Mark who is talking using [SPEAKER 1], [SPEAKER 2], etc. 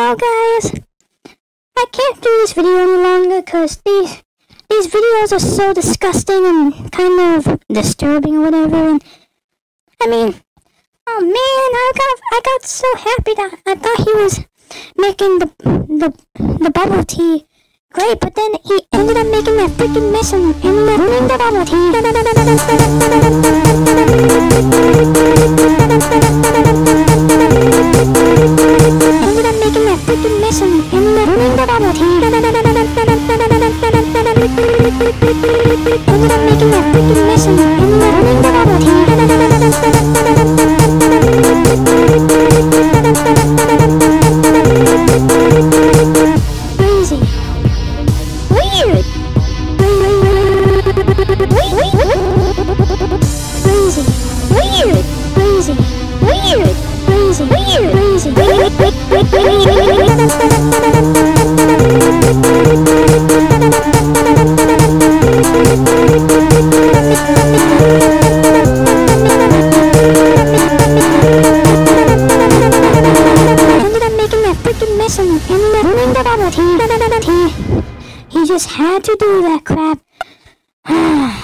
[SPEAKER 1] Well, guys, I can't do this video any longer because these videos are so disgusting and kind of disturbing or whatever. And I mean, oh man, I got so happy that I thought he was making the bubble tea great, but then he ended up making that freaking mess and ruining the bubble tea. Ended up making that freaking mess and ruining the bubble tea. Ended up making that freaking mess and ruining the bubble tea. Crazy. Weird. Crazy. Weird. Crazy. Weird. Crazy. Weird. Crazy. Ended up making that freaking mess and ruining the bubble tea. He just had to do that crap.